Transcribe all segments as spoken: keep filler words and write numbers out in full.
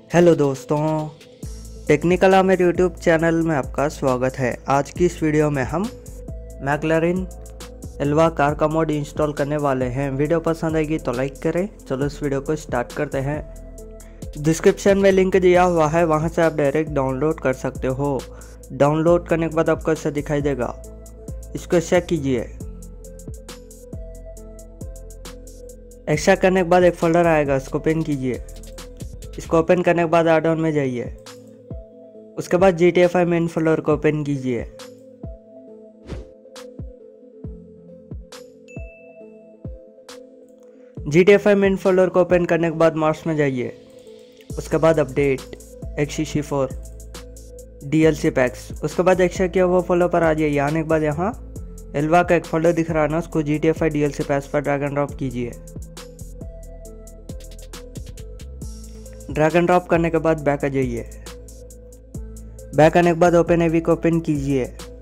Hello दोस्तों, technical मेरे YouTube channel में आपका स्वागत है। आज की इस वीडियो में हम मैक्लैरेन एल्वा कार का मोड इंस्टॉल करने वाले हैं। वीडियो पसंद आएगी तो लाइक करें। चलो इस वीडियो को स्टार्ट करते हैं। डिस्क्रिप्शन में लिंक दिया हुआ है, वहां से आप डायरेक्ट डाउनलोड कर सकते हो। डाउनलोड करने के बाद आपको ऐसा दिखाई देगा, इसको चेक कीजिए। ऐसा करने के बाद एक फोल्डर आएगा, इसको ओपन कीजिए। इसको ओपन करने के बाद ऐड ऑन में जाइए। उसके बाद G T A five main folder को ओपन कीजिए। G T A five main folder को ओपन करने के बाद मार्क्स में जाइए। उसके बाद update X C four D L C packs. उसके बाद एक्स्ट्रा किया वो फोल्डर पर आ जाइए। आने के बाद यहाँ एल्वा का एक फोल्डर दिख रहा है ना, उसको G T A five D L C packs पर ड्रैग एंड ड्रॉप कीजिए। ड्रैग एंड ड्रॉप करने के बाद बैक आ जाइए। बैक आने के बाद ओपन एवी को ओपन कीजिए।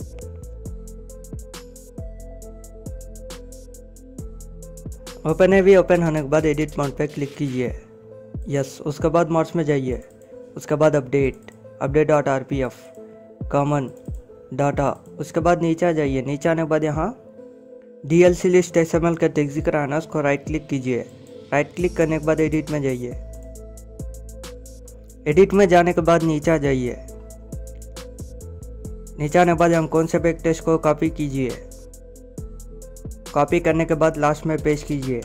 ओपन एवी ओपन होने के बाद एडिट मोड पे क्लिक कीजिए। यस, उसके बाद मोड्स में जाइए। उसके बाद update update dot R P F common data. उसके बाद नीचे आ जाइए। नीचे आने के बाद यहाँ D L C list X M L का टेक्स्ट दिख रहा है ना, उसको राइट क्लिक कीजिए। राइट क्लिक करने के बाद एडिट में जाइए। एडिट में जाने के बाद नीचे आ जाइए। नीचे आने के बाद हम कौन से बैक टेक्स्ट को कॉपी कीजिए। कॉपी करने के बाद लास्ट में पेस्ट कीजिए।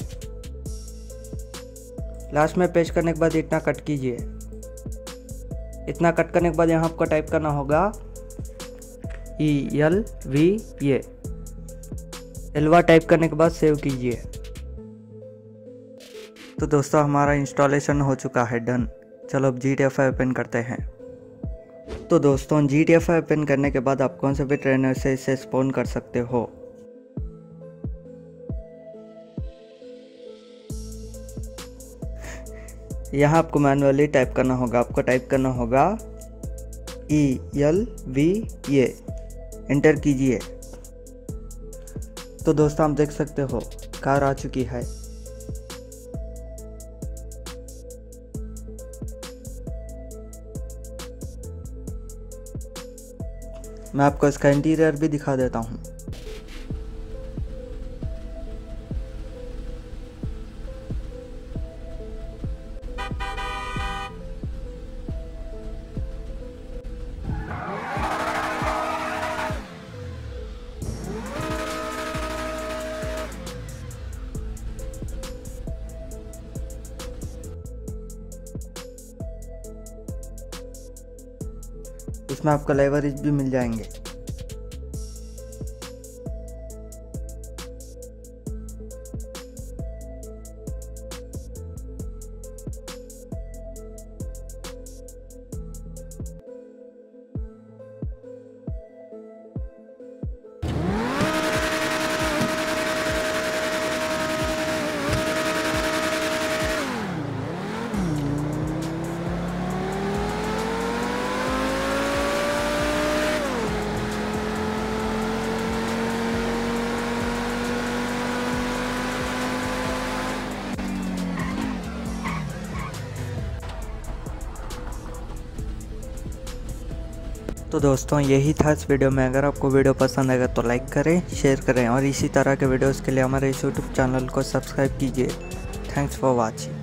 लास्ट में पेस्ट करने के बाद इतना कट कीजिए। इतना कट करने के बाद यहाँ आपको टाइप करना होगा E L V A. Elva type करने के बाद सेव कीजिए। तो दोस्तों, हमारा इंस्टॉलेशन हो चुका है डन। चलो अब G T A five open करते हैं। तो दोस्तों, G T A five open करने के बाद आप कौन से भी ट्रेनर से इसे स्पॉन कर सकते हो। यहाँ आपको मैनुअली टाइप करना होगा। आपको टाइप करना होगा E L V A. Enter कीजिए। तो दोस्तों, आप देख सकते हो कार आ चुकी है। मैं आपको इसका इंटीरियर भी दिखा देता हूँ। इसमें आपको लाइब्रेरीज भी मिल जाएंगे। तो दोस्तों, यही था इस वीडियो में। अगर आपको वीडियो पसंद आएगा तो लाइक करें, शेयर करें और इसी तरह के वीडियोस के लिए हमारे यूट्यूब चैनल को सब्सक्राइब कीजिए। Thanks for watching.